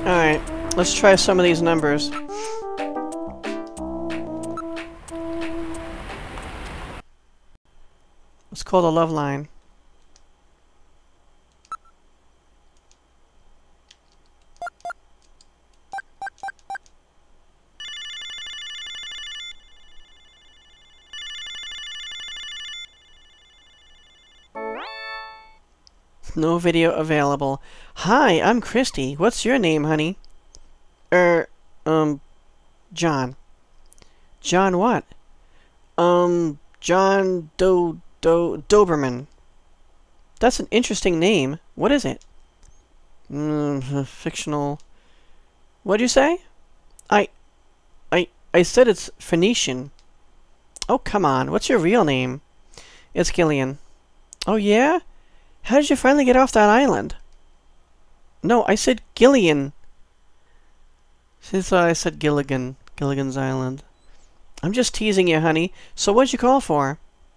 Alright, let's try some of these numbers. It's called a love line. No video available. Hi, I'm Christy. What's your name, honey? John. John what? John Doberman. That's an interesting name. What is it? Fictional. What'd you say? I said it's Phoenician. Oh, come on. What's your real name? It's Gillian. Oh, yeah? How did you finally get off that island? No, I said Gillian. Since I said Gilligan. Gilligan's Island. I'm just teasing you, honey. So what'd you call for?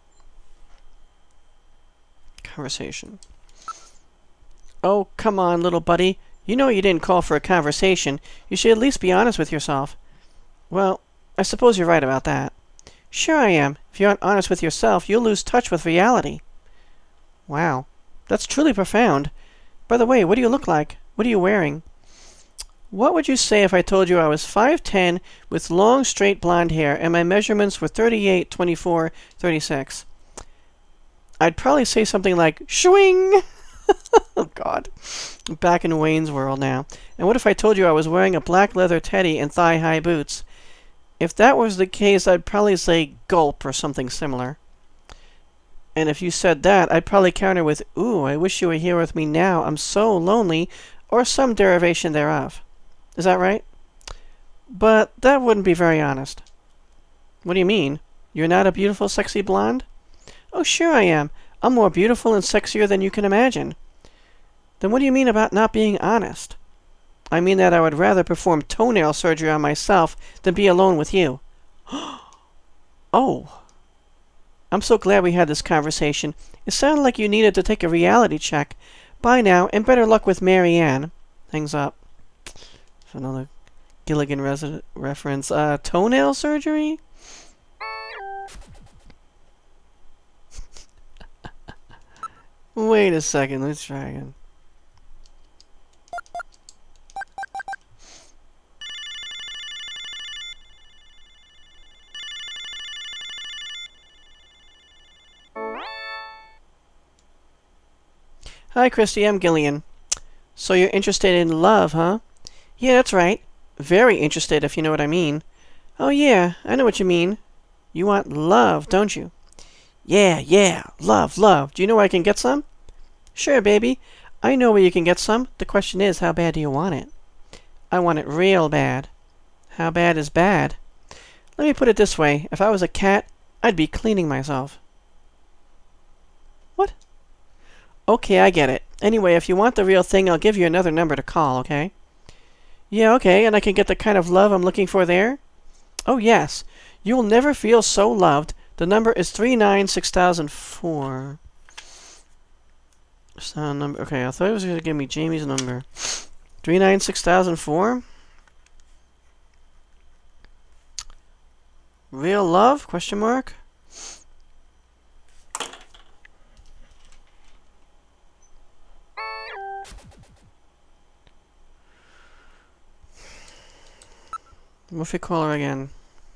Conversation. Oh, come on, little buddy. You know you didn't call for a conversation. You should at least be honest with yourself. Well, I suppose you're right about that. Sure I am. If you aren't honest with yourself, you'll lose touch with reality. Wow. That's truly profound. By the way, what do you look like? What are you wearing? What would you say if I told you I was 5'10", with long, straight blonde hair, and my measurements were 38, 24, 36? I'd probably say something like, "Shwing!" Oh, God. I'm back in Wayne's World now. And what if I told you I was wearing a black leather teddy and thigh-high boots? If that was the case, I'd probably say gulp or something similar. And if you said that, I'd probably counter with, "Ooh, I wish you were here with me now. I'm so lonely," or some derivation thereof. Is that right? But that wouldn't be very honest. What do you mean? You're not a beautiful, sexy blonde? Oh, sure I am. I'm more beautiful and sexier than you can imagine. Then what do you mean about not being honest? I mean that I would rather perform toenail surgery on myself than be alone with you. Oh. I'm so glad we had this conversation. It sounded like you needed to take a reality check. Bye now, and better luck with Mary Ann. Hangs up. Another Gilligan reference. Toenail surgery? Wait a second, let's try again. Hi, Christy, I'm Gillian. So you're interested in love, huh? Yeah, that's right. Very interested, if you know what I mean. Oh, yeah, I know what you mean. You want love, don't you? Yeah, love. Do you know where I can get some? Sure, baby. I know where you can get some. The question is, how bad do you want it? I want it real bad. How bad is bad? Let me put it this way. If I was a cat, I'd be cleaning myself. What? Okay, I get it. Anyway, if you want the real thing, I'll give you another number to call, okay? Yeah, okay, and I can get the kind of love I'm looking for there? Oh, yes. You'll never feel so loved. The number is 396,004. Sound number. Okay, I thought it was going to give me Jamie's number. 396,004? Real love? Question mark? What if we call her again?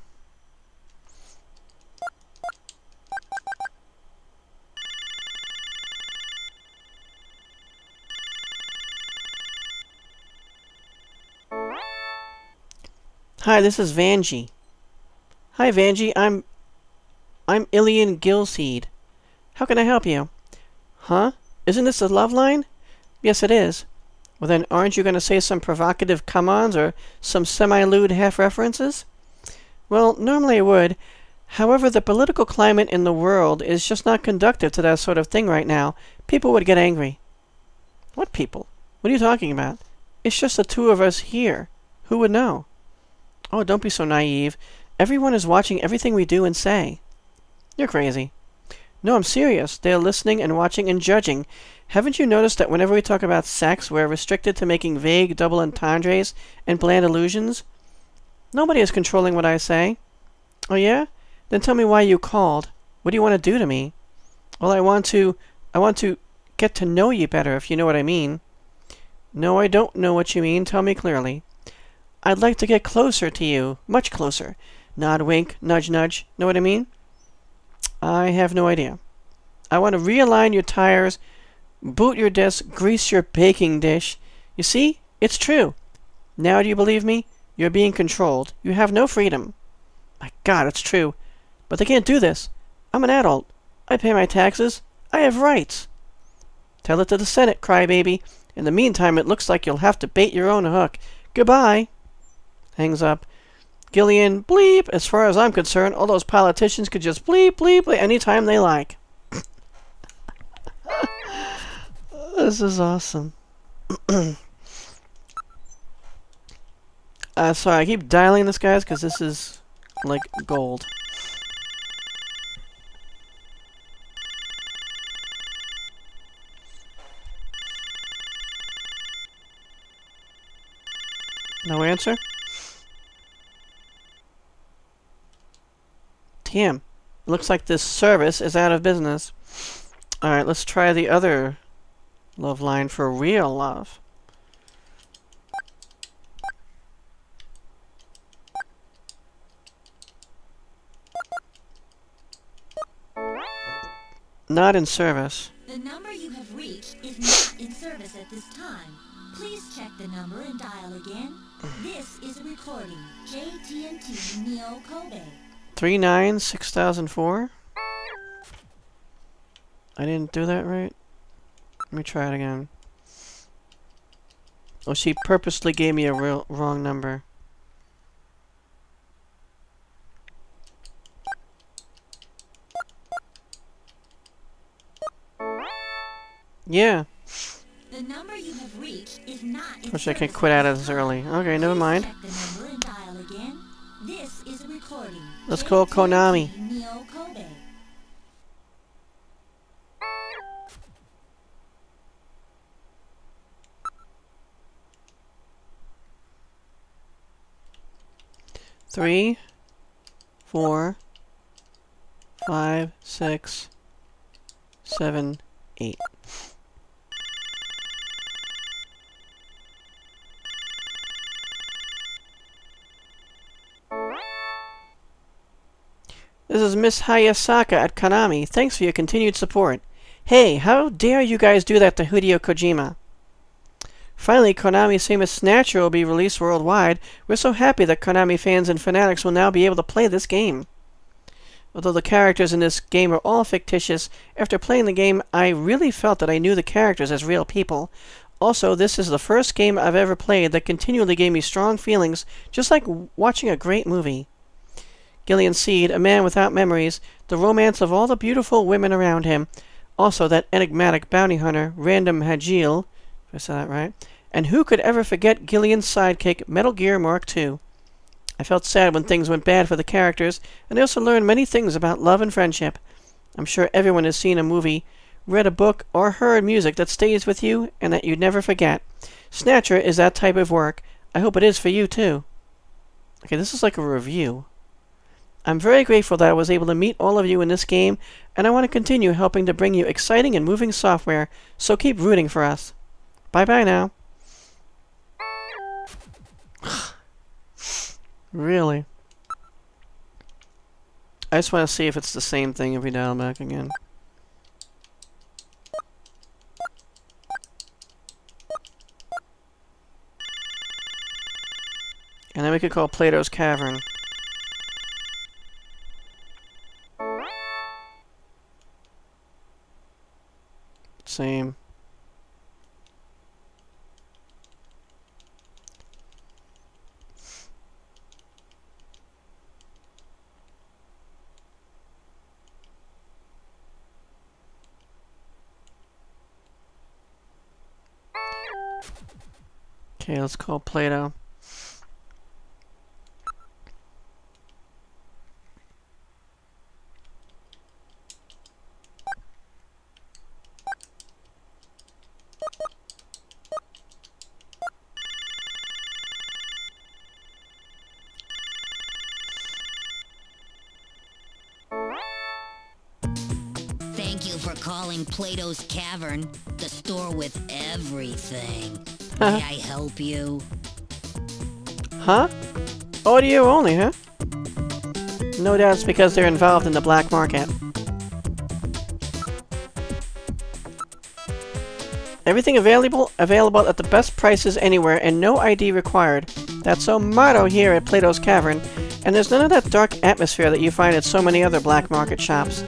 Hi, this is Vanjie. Hi, Vanjie. I'm Ilian Gilseed. How can I help you? Huh? Isn't this a love line? Yes, it is. Well, then, aren't you going to say some provocative come-ons or some semi-lewd half-references? Well, normally I would. However, the political climate in the world is just not conducive to that sort of thing right now. People would get angry. What people? What are you talking about? It's just the two of us here. Who would know? Oh, don't be so naive. Everyone is watching everything we do and say. You're crazy. No, I'm serious. They're listening and watching and judging. Haven't you noticed that whenever we talk about sex, we're restricted to making vague double entendres and bland allusions? Nobody is controlling what I say. Oh, yeah? Then tell me why you called. What do you want to do to me? Well, I want to get to know you better, if you know what I mean. No, I don't know what you mean. Tell me clearly. I'd like to get closer to you. Much closer. Nod, wink, nudge, nudge. Know what I mean? I have no idea. I want to realign your tires, boot your disc, grease your baking dish. You see? It's true. Now do you believe me? You're being controlled. You have no freedom. My God, it's true. But they can't do this. I'm an adult. I pay my taxes. I have rights. Tell it to the Senate, crybaby. In the meantime, it looks like you'll have to bait your own hook. Goodbye. Hangs up. Gillian, bleep. As far as I'm concerned, all those politicians could just bleep, bleep, bleep anytime they like. This is awesome. Sorry, I keep dialing this, guys, because this is, like, gold. No answer? Damn. Looks like this service is out of business. Alright, let's try the other love line for real love. Not in service. The number you have reached is not in service at this time. Please check the number and dial again. This is a recording. JT&T Neo Kobe. 396004. I didn't do that right. Let me try it again. Oh, she purposely gave me a wrong number. Yeah. The number you have reached is not in Wish I could quit out of this early. Okay, never mind. Check the number and dial again. This is a recording. Let's call Konami. Neo Kobe. Three, 4, 5, 6, 7, 8. This is Miss Hayasaka at Konami. Thanks for your continued support. Hey, how dare you guys do that to Hideo Kojima? Finally, Konami's famous Snatcher will be released worldwide. We're so happy that Konami fans and fanatics will now be able to play this game. Although the characters in this game are all fictitious, after playing the game, I really felt that I knew the characters as real people. Also, this is the first game I've ever played that continually gave me strong feelings, just like watching a great movie. Gillian Seed, a man without memories, the romance of all the beautiful women around him. Also, that enigmatic bounty hunter, Random Hajil, if I said that right. And who could ever forget Gillian's sidekick, Metal Gear Mark II? I felt sad when things went bad for the characters, and I also learned many things about love and friendship. I'm sure everyone has seen a movie, read a book, or heard music that stays with you and that you'd never forget. Snatcher is that type of work. I hope it is for you, too. Okay, this is like a review. I'm very grateful that I was able to meet all of you in this game, and I want to continue helping to bring you exciting and moving software, so keep rooting for us. Bye-bye now. Really? I just want to see if it's the same thing if we dial back again. And then we could call Plato's Cavern. Same. Okay, let's call Plato. Thank you for calling Plato's Cavern, the store with everything. Huh? May I help you? Huh? Audio only, huh? No doubt it's because they're involved in the black market. Everything available at the best prices anywhere and no ID required. That's our motto here at Plato's Cavern, and there's none of that dark atmosphere that you find at so many other black market shops.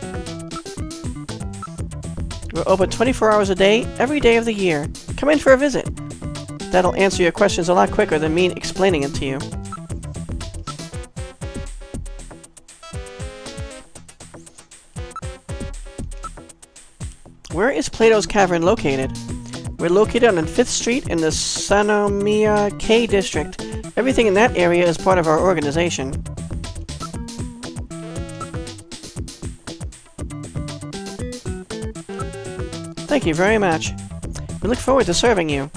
We're open 24 hours a day, every day of the year. Come in for a visit. That'll answer your questions a lot quicker than me explaining it to you. Where is Plato's Cavern located? We're located on 5th Street in the Sanomiya K district. Everything in that area is part of our organization. Thank you very much. We look forward to serving you.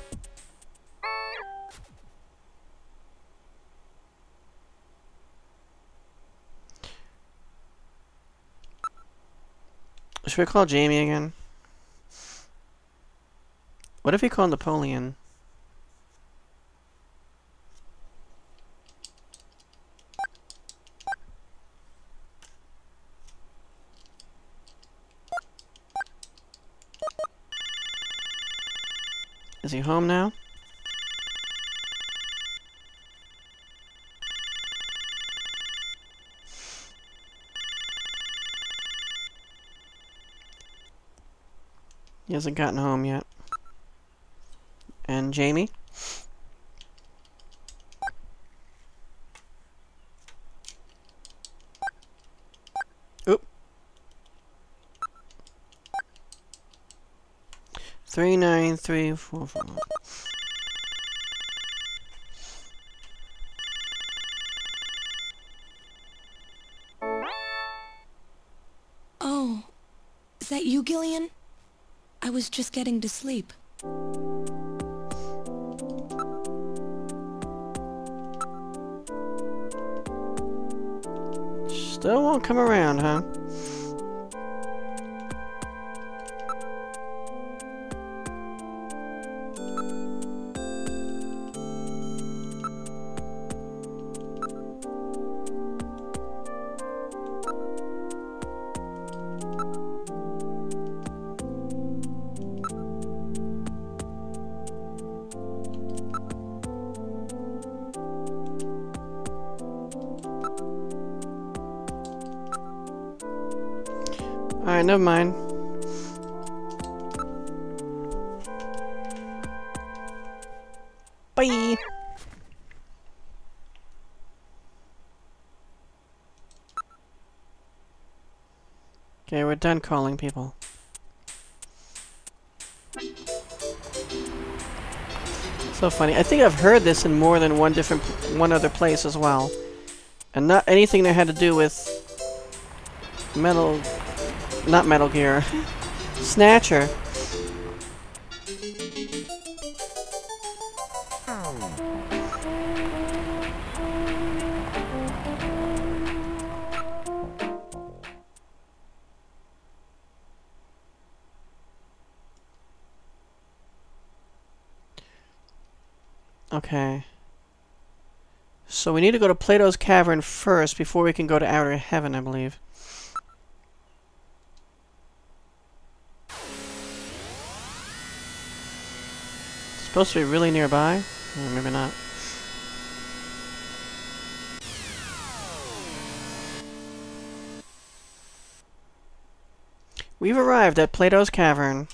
Should we call Jamie again? What if we call Napoleon? Is he home now? He hasn't gotten home yet. And Jamie? Oop. 39344. Oh, is that you, Gillian? I was just getting to sleep. Still won't come around, huh? Alright, never mind. Bye! Okay, we're done calling people. So funny. I think I've heard this in more than one other place as well. And not anything that had to do with not Metal Gear. Snatcher. Okay. So we need to go to Plato's Cavern first before we can go to Outer Heaven, I believe. Supposed to be really nearby? Or maybe not. We've arrived at Plato's Cavern.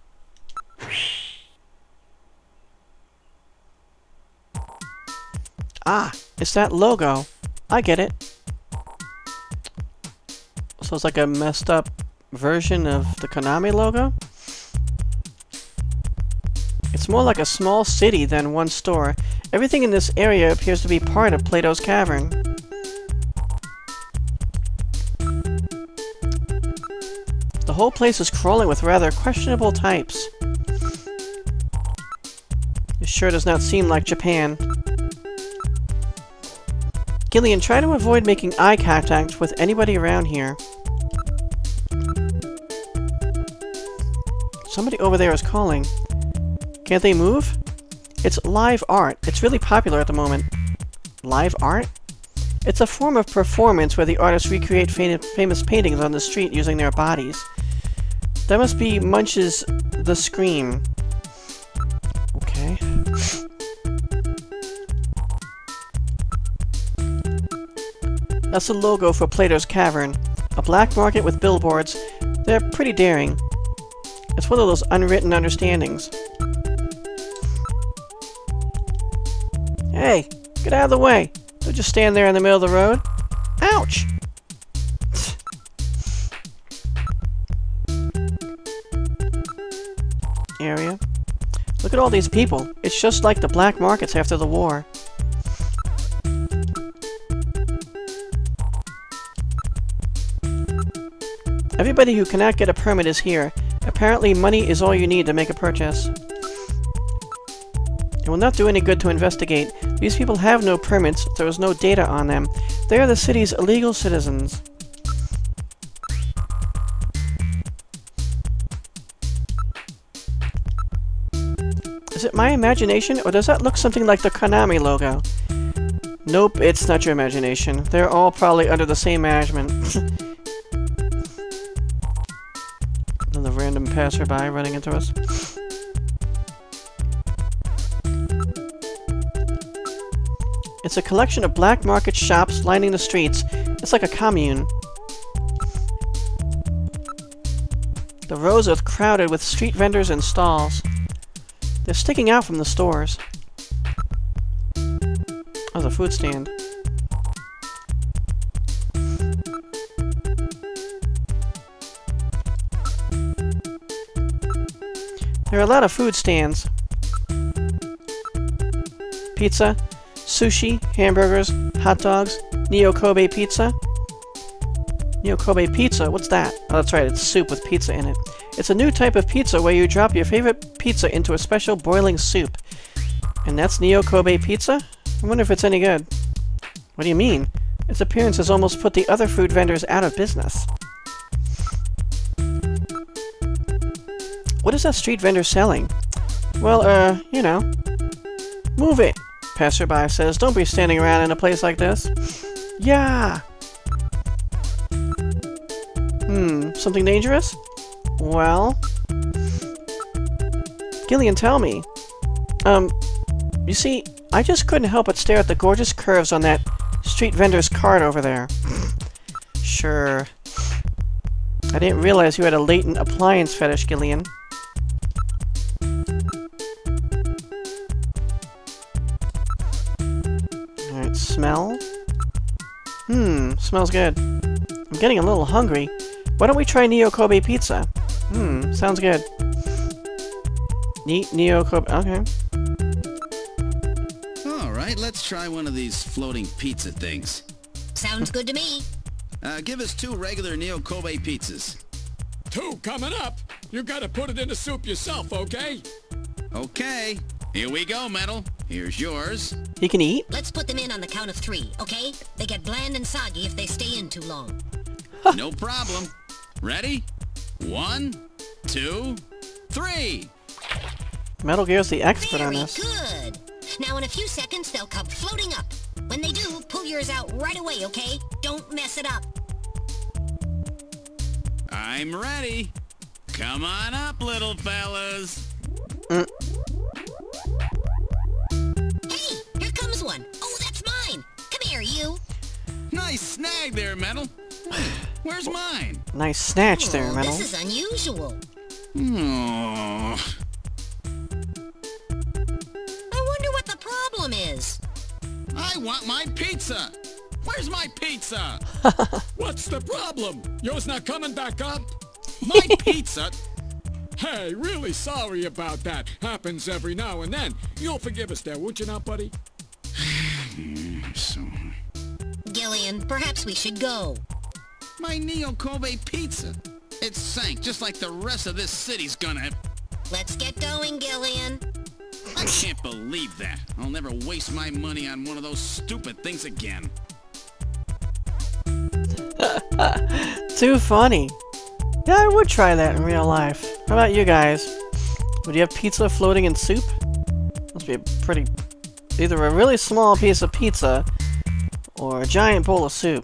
Ah, it's that logo. I get it. So it's like a messed up version of the Konami logo? It's more like a small city than one store. Everything in this area appears to be part of Plato's Cavern. The whole place is crawling with rather questionable types. It sure does not seem like Japan. Gillian, try to avoid making eye contact with anybody around here. Somebody over there is calling. Can't they move? It's live art. It's really popular at the moment. Live art? It's a form of performance where the artists recreate famous paintings on the street using their bodies. That must be Munch's The Scream. Okay. That's the logo for Plato's Cavern. A black market with billboards. They're pretty daring. It's one of those unwritten understandings. Hey, get out of the way. Don't just stand there in the middle of the road. Ouch! Area. Look at all these people. It's just like the black markets after the war. Everybody who cannot get a permit is here. Apparently money is all you need to make a purchase. It will not do any good to investigate. These people have no permits, there is no data on them. They are the city's illegal citizens. Is it my imagination, or does that look something like the Konami logo? Nope, it's not your imagination. They're all probably under the same management. Another random passerby running into us. It's a collection of black market shops lining the streets. It's like a commune. The rows are crowded with street vendors and stalls. They're sticking out from the stores. Oh, the food stand. There are a lot of food stands. Pizza, sushi, hamburgers, hot dogs, Neo Kobe pizza. Neo Kobe pizza? What's that? Oh, that's right, it's soup with pizza in it. It's a new type of pizza where you drop your favorite pizza into a special boiling soup. And that's Neo Kobe pizza? I wonder if it's any good. What do you mean? Its appearance has almost put the other food vendors out of business. What is that street vendor selling? Well, you know. Move it, passerby says. Don't be standing around in a place like this. Yeah! Something dangerous? Well... Gillian, tell me. You see, I just couldn't help but stare at the gorgeous curves on that street vendor's cart over there. Sure. I didn't realize you had a latent appliance fetish, Gillian. Alright, smell? Smells good. I'm getting a little hungry. Why don't we try Neo Kobe pizza? Sounds good. Neat Neo Kobe. Okay. Alright, let's try one of these floating pizza things. Sounds good to me. Give us 2 regular Neo Kobe pizzas. 2 coming up. You gotta put it in the soup yourself, okay? Okay. Here we go, Metal. Here's yours. He can eat? Let's put them in on the count of 3, okay? They get bland and soggy if they stay in too long. No problem. Ready? 1, 2, 3. Metal Gear's the expert on Very this. good. Now in a few seconds they'll come floating up. When they do, pull yours out right away, okay? Don't mess it up. I'm ready. Come on up, little fellas. Hey, here comes one. Oh, that's mine. Come here, you. Nice snag there, Metal. Wait, where's mine? Nice snatch there, Oh, Metal. this is unusual. Oh. I wonder what the problem is. I want my pizza. Where's my pizza? What's the problem? Yours not coming back up? My pizza? Hey, really sorry about that. Happens every now and then. You'll forgive us there, won't you now, buddy? So... Gillian, perhaps we should go. My Neo Kobe pizza. It sank just like the rest of this city's gonna. Let's get going, Gillian. I can't believe that. I'll never waste my money on one of those stupid things again. Too funny. Yeah, I would try that in real life. How about you guys? Would you have pizza floating in soup? Must be a pretty... either a really small piece of pizza or a giant bowl of soup.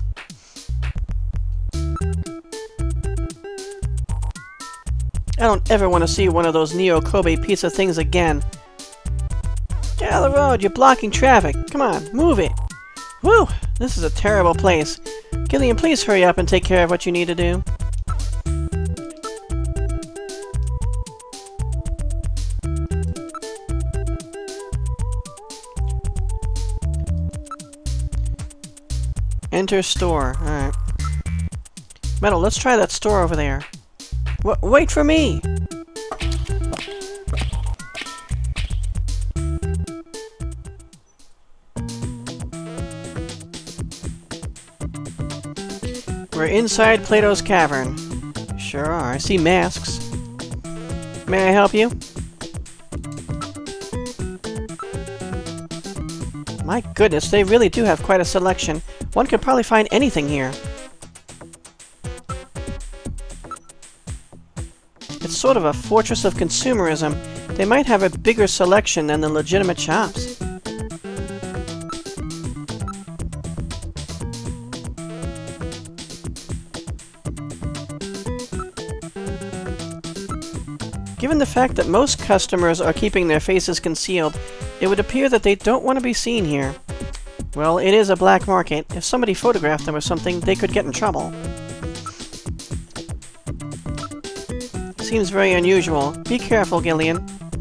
I don't ever want to see one of those Neo Kobe pizza things again. Get out of the road, you're blocking traffic. Come on, move it. Whew, this is a terrible place. Gillian, please hurry up and take care of what you need to do. Enter store. Alright. Metal, let's try that store over there. Wait for me! We're inside Plato's Cavern. Sure are. I see masks. May I help you? My goodness, they really do have quite a selection. One could probably find anything here. It's sort of a fortress of consumerism. They might have a bigger selection than the legitimate shops. Given the fact that most customers are keeping their faces concealed, it would appear that they don't want to be seen here. Well, it is a black market. If somebody photographed them or something, they could get in trouble. Seems very unusual. Be careful, Gillian.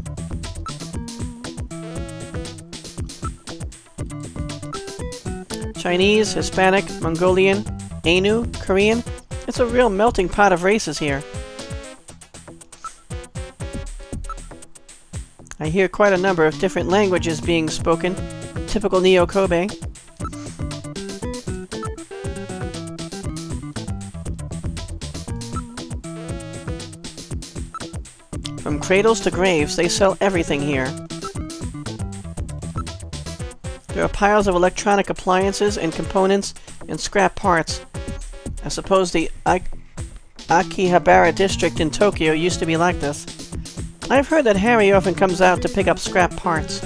Chinese, Hispanic, Mongolian, Ainu, Korean. It's a real melting pot of races here. I hear quite a number of different languages being spoken. Typical Neo Kobe. From cradles to graves, they sell everything here. There are piles of electronic appliances and components and scrap parts. I suppose the Akihabara district in Tokyo used to be like this. I've heard that Harry often comes out to pick up scrap parts.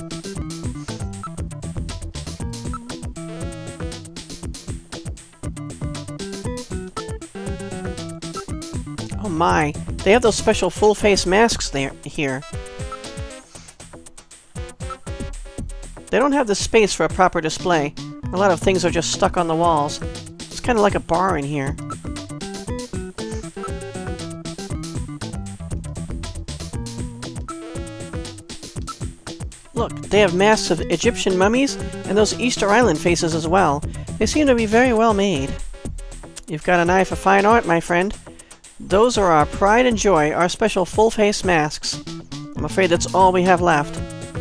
Oh my, they have those special full-face masks here. They don't have the space for a proper display. A lot of things are just stuck on the walls. It's kind of like a bar in here. Look, they have masks of Egyptian mummies and those Easter Island faces as well. They seem to be very well made. You've got an eye for fine art, my friend. Those are our pride and joy, our special full-face masks. I'm afraid that's all we have left.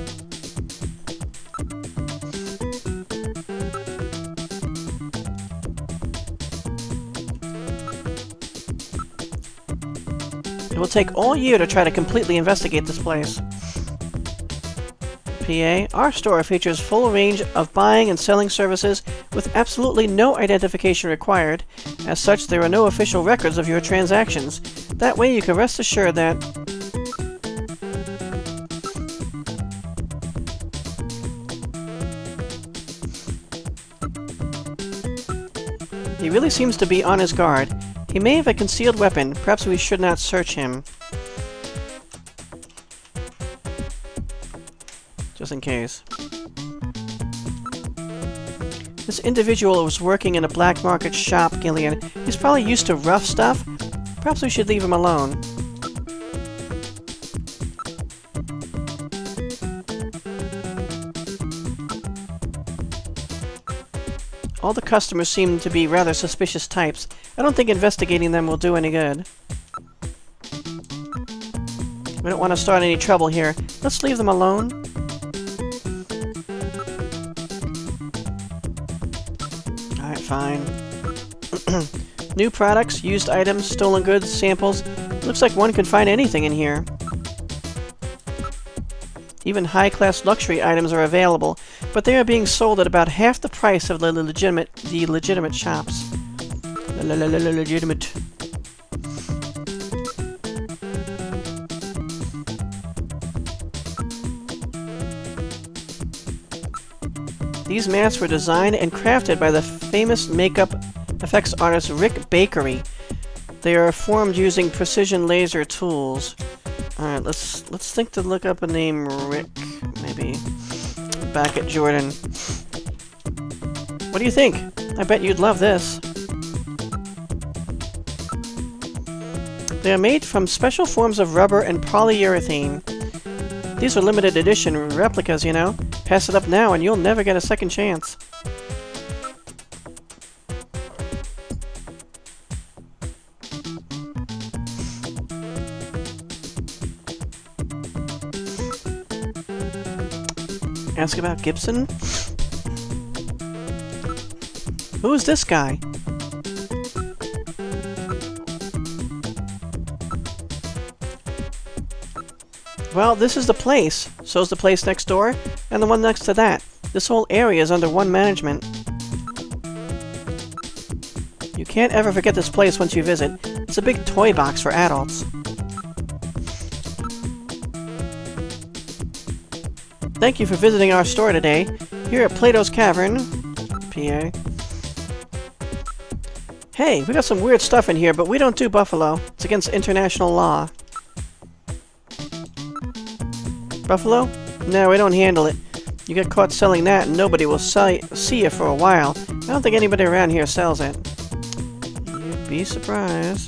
It will take all year to try to completely investigate this place. PA, our store features full range of buying and selling services with absolutely no identification required. As such, there are no official records of your transactions. That way you can rest assured that... He really seems to be on his guard. He may have a concealed weapon. Perhaps we should not search him. Just in case. This individual was working in a black market shop, Gillian. He's probably used to rough stuff. Perhaps we should leave him alone. All the customers seem to be rather suspicious types. I don't think investigating them will do any good. We don't want to start any trouble here. Let's leave them alone. Alright, fine. New products, used items, stolen goods, samples. Looks like one could find anything in here. Even high-class luxury items are available, but they are being sold at about half the price of the legitimate shops. Legitimate. These masks were designed and crafted by the famous makeup effects artist Rick Bakery. They are formed using precision laser tools. Alright, let's think to look up a name Rick, maybe. Back at Jordan. What do you think? I bet you'd love this. They are made from special forms of rubber and polyurethane. These are limited edition replicas, you know. Pass it up now and you'll never get a second chance. Ask about Gibson? Who's this guy? Well, this is the place. So's the place next door, and the one next to that. This whole area is under one management. You can't ever forget this place once you visit. It's a big toy box for adults. Thank you for visiting our store today, here at Plato's Cavern, PA. Hey, we got some weird stuff in here, but we don't do buffalo. It's against international law. Buffalo? No, we don't handle it. You get caught selling that and nobody will see you for a while. I don't think anybody around here sells it. You'd be surprised.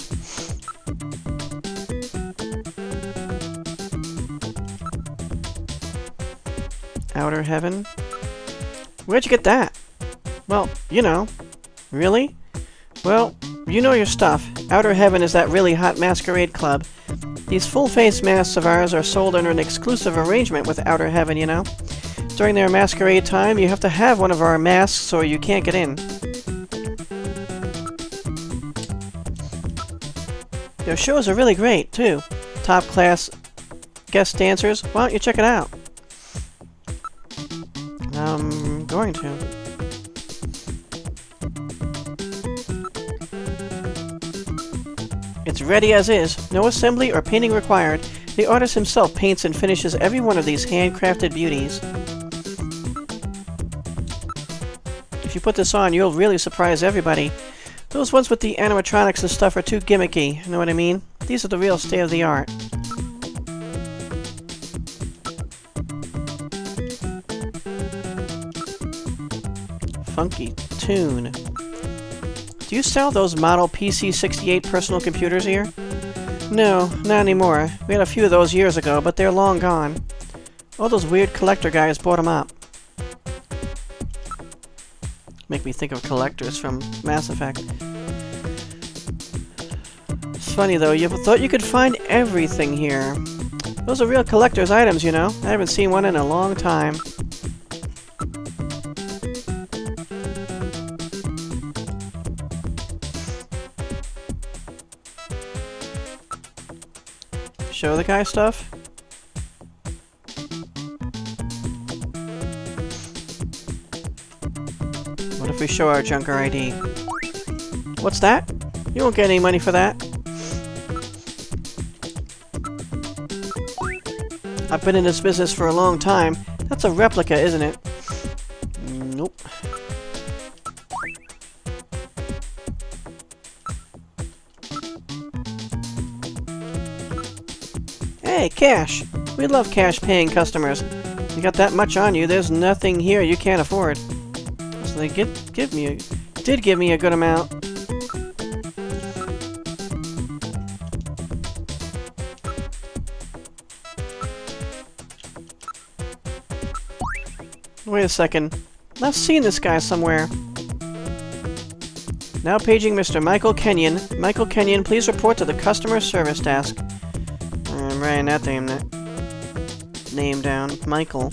Outer Heaven? Where'd you get that? Well, you know. Really? Well, you know your stuff. Outer Heaven is that really hot masquerade club. These full-face masks of ours are sold under an exclusive arrangement with Outer Heaven, you know. During their masquerade time, you have to have one of our masks or you can't get in. Their shows are really great, too. Top-class guest dancers. Why don't you check it out? I'm going to. It's ready as is. No assembly or painting required. The artist himself paints and finishes every one of these handcrafted beauties. If you put this on, you'll really surprise everybody. Those ones with the animatronics and stuff are too gimmicky, you know what I mean? These are the real state-of-the-art. Funky tune. Do you sell those model PC-68 personal computers here? No, not anymore. We had a few of those years ago, but they're long gone. All those weird collector guys bought them up. Make me think of collectors from Mass Effect. It's funny though, you thought you could find everything here. Those are real collector's items, you know. I haven't seen one in a long time. Show the guy stuff? What if we show our Junker ID? What's that? You won't get any money for that. I've been in this business for a long time. That's a replica, isn't it? Nope. Hey, cash! We love cash-paying customers. You got that much on you, there's nothing here you can't afford. So they did give me a good amount. Wait a second. I've seen this guy somewhere. Now paging Mr. Michael Kenyon. Michael Kenyon, please report to the customer service desk. I'm writing that name down. Michael.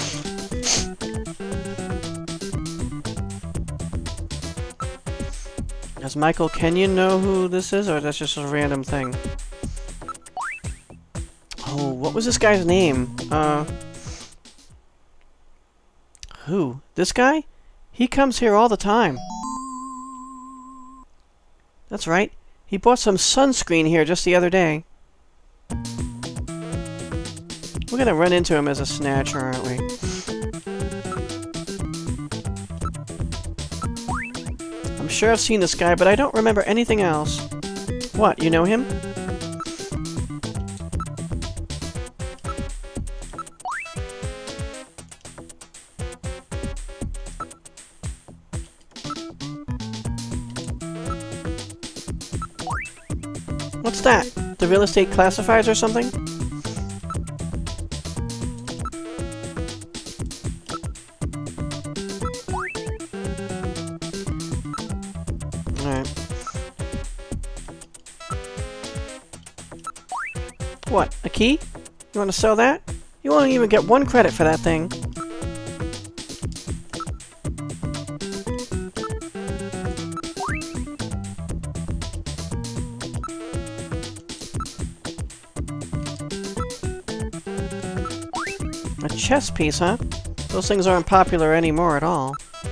Does Michael Kenyon know who this is, or that's just a random thing? Oh, what was this guy's name? Who? This guy? He comes here all the time. That's right. He bought some sunscreen here just the other day. We're gonna run into him as a Snatcher, aren't we? sure I've seen this guy, but I don't remember anything else. What, you know him? What's that? The real estate classifieds or something? Alright. What? A key? You want to sell that? You won't even get 1 credit for that thing. A chess piece, huh? Those things aren't popular anymore at all.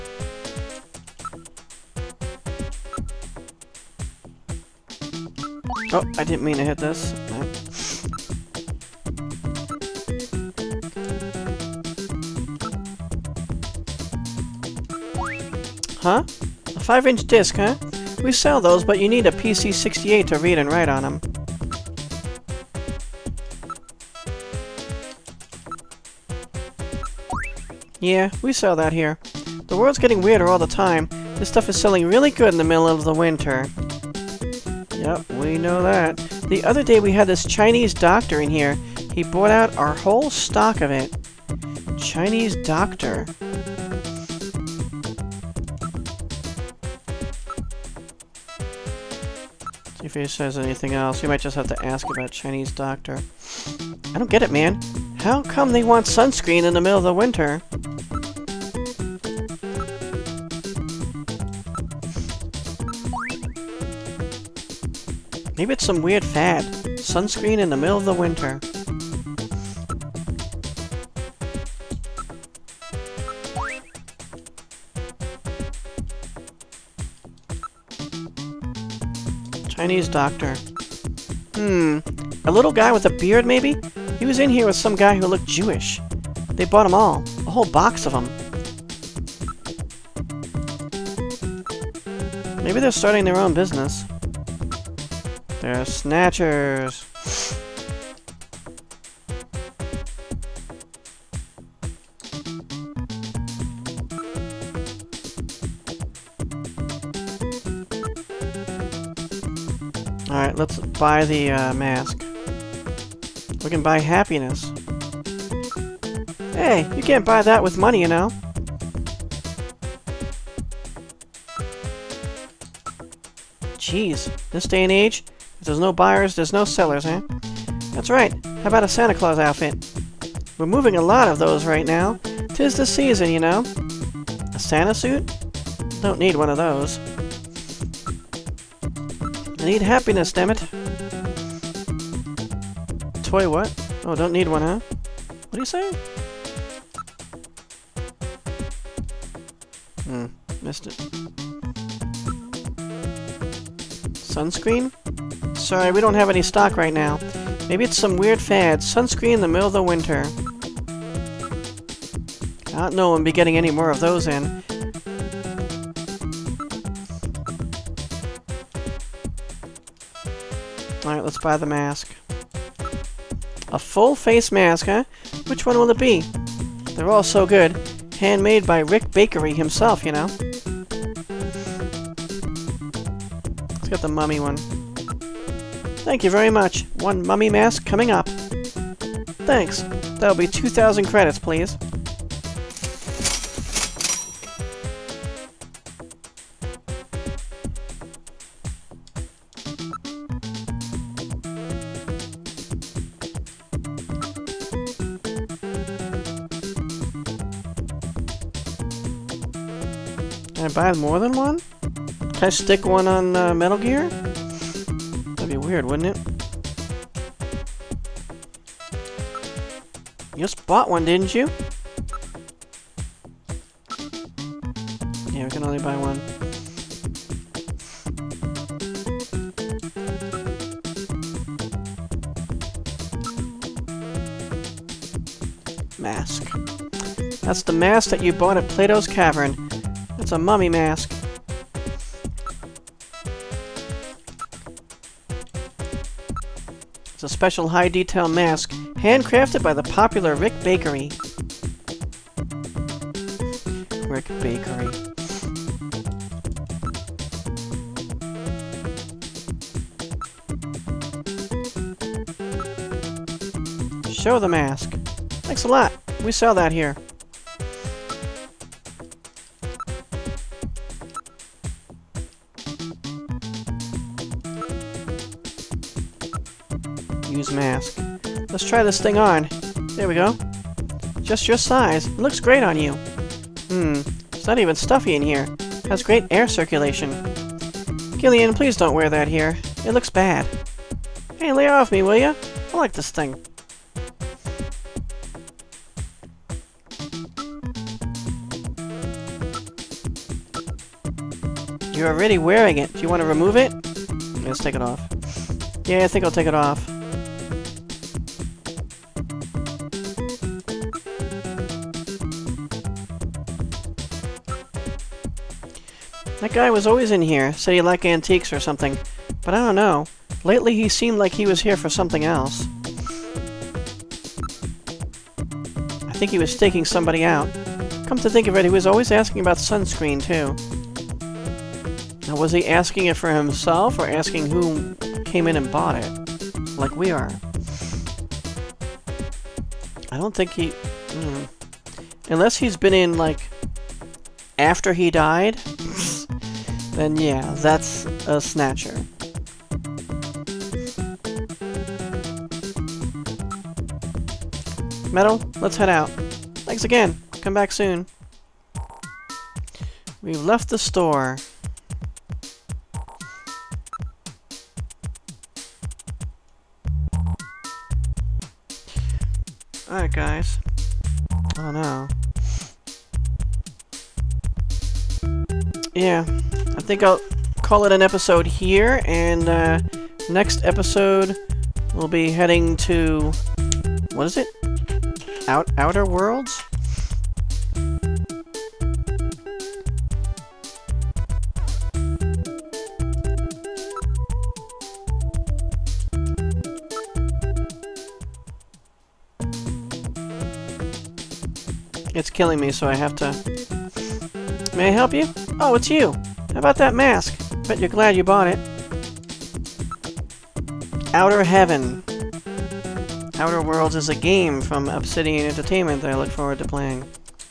Oh, I didn't mean to hit this. Huh? A 5-inch disc, huh? We sell those, but you need a PC-68 to read and write on them. Yeah, we sell that here. The world's getting weirder all the time. This stuff is selling really good in the middle of the winter. Yep, we know that. The other day we had this Chinese doctor in here. He bought out our whole stock of it. Chinese doctor. See if he says anything else. We might just have to ask about Chinese doctor. I don't get it, man. How come they want sunscreen in the middle of the winter? Maybe it's some weird fad. Sunscreen in the middle of the winter. Chinese doctor. A little guy with a beard, maybe? He was in here with some guy who looked Jewish. They bought them all. A whole box of them. Maybe they're starting their own business. They're snatchers. Alright, let's buy the mask. We can buy happiness. Hey, you can't buy that with money, you know. Jeez, this day and age, if there's no buyers, there's no sellers, huh? That's right. How about a Santa Claus outfit? We're moving a lot of those right now. 'Tis the season, you know. A Santa suit? Don't need one of those. I need happiness, dammit. Toy what? Oh, don't need one, huh? What do you say? Missed it. Sunscreen? Sorry, we don't have any stock right now. Maybe it's some weird fad. Sunscreen in the middle of the winter. I don't know when we'll be getting any more of those in. Alright, let's buy the mask. A full face mask, huh? Which one will it be? They're all so good. Handmade by Rick Bakery himself, you know. Let's get the mummy one. Thank you very much. 1 mummy mask coming up. Thanks. That'll be 2,000 credits, please. Can I buy more than one? Can I stick one on Metal Gear? That'd be weird, wouldn't it? You just bought one, didn't you? Yeah, we can only buy one. Mask. That's the mask that you bought at Plato's Cavern. It's a mummy mask. It's a special high-detail mask, handcrafted by the popular Rick Bakery. Rick Bakery. Show the mask. Thanks a lot. We sell that here. Use mask. Let's try this thing on. There we go. Just your size. It looks great on you. It's not even stuffy in here. It has great air circulation. Gillian, please don't wear that here. It looks bad. Hey, lay off me, will ya? I like this thing. You're already wearing it. Do you want to remove it? Let's take it off. Yeah, I think I'll take it off. That guy was always in here. Said he liked antiques or something. But I don't know. Lately he seemed like he was here for something else. I think he was staking somebody out. Come to think of it, he was always asking about sunscreen, too. Now, was he asking it for himself, or asking who came in and bought it? Like we are. I don't think he... Unless he's been in, like, after he died, then yeah, that's a Snatcher. Metal, let's head out. Thanks again. Come back soon. We've left the store. Alright, guys. Oh no. Yeah, I think I'll call it an episode here, and next episode we'll be heading to... what is it? Outer Worlds? It's killing me, so I have to... May I help you? Oh, it's you! How about that mask? Bet you're glad you bought it. Outer Heaven. Outer Worlds is a game from Obsidian Entertainment that I look forward to playing.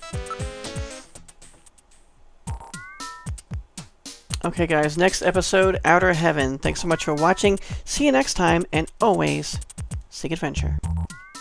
Okay guys, next episode, Outer Heaven. Thanks so much for watching. See you next time, and always, seek adventure.